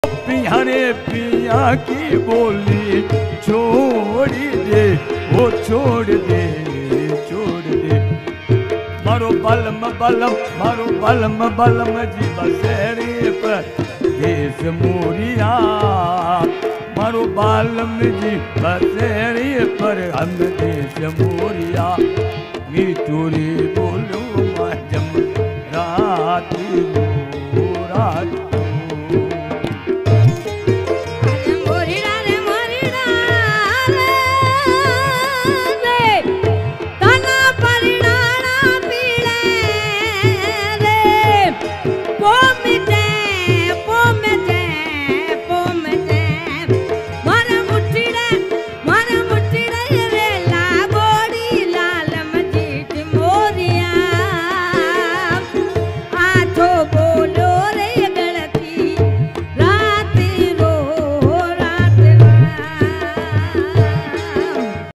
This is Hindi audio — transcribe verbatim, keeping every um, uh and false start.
पियारे पिया की बोली छोड़ दे, वो छोड़ दे छोड़ दे। मारो बलम बलम मारो बलम बलम जी बसेरे पर देश मोरिया। मारो बालम जी बसेरे पर हम देश मोरिया। मीठू रे बोलो